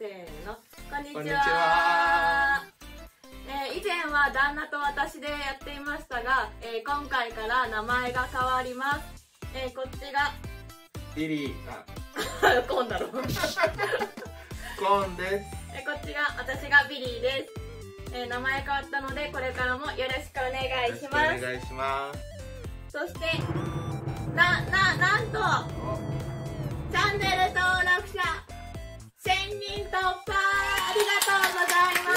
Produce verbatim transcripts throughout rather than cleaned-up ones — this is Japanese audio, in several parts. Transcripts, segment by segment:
せーの、こんにちは。 こんにちは。 えー、以前は旦那と私でやっていましたが、えー、今回から名前が変わります。えー、こっちがリリー、あ、 コーンだろコーンです。 えー、こっちが私がビリーです。えー、名前変わったのでこれからもよろしくお願いします。 お願いします。 そしてな、な、なんとチャンネル登録者せんにん突破、ありがとうございます。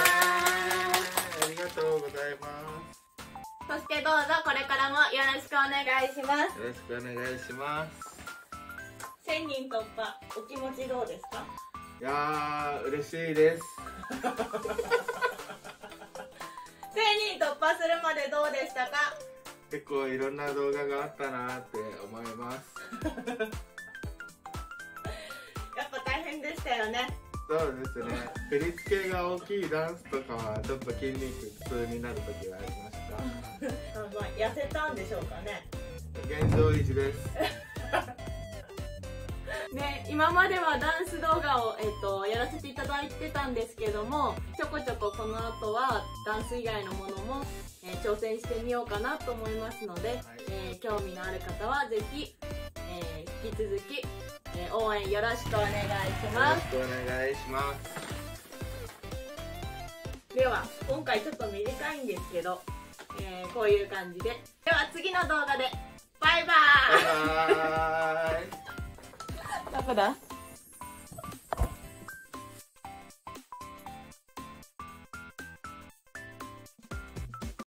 ありがとうございます。 そしてどうぞこれからもよろしくお願いします。 よろしくお願いします。 せんにん突破、お気持ちどうですか？ いやー、嬉しいです。 せんにん突破するまでどうでしたか？ 結構いろんな動画があったなって思います。 やっぱ大変でしたよね。 そうですね。振り付けが大きいダンスとかはちょっと筋肉痛になる時がありました。 あ、まあ、痩せたんでしょうかね。 現状維持です。 ね、今まではダンス動画を、えっと、やらせていただいてたんですけども、ちょこちょここの後はダンス以外のものも、えー、挑戦してみようかなと思いますので、はい、えー、興味のある方はぜひ、えー、引き続き、えー、応援よろしくお願いします。 よろしくお願いします。 では今回ちょっと短いんですけど、えー、こういう感じで、では次の動画でバイバーイ。 バイバーイ。 どこだ？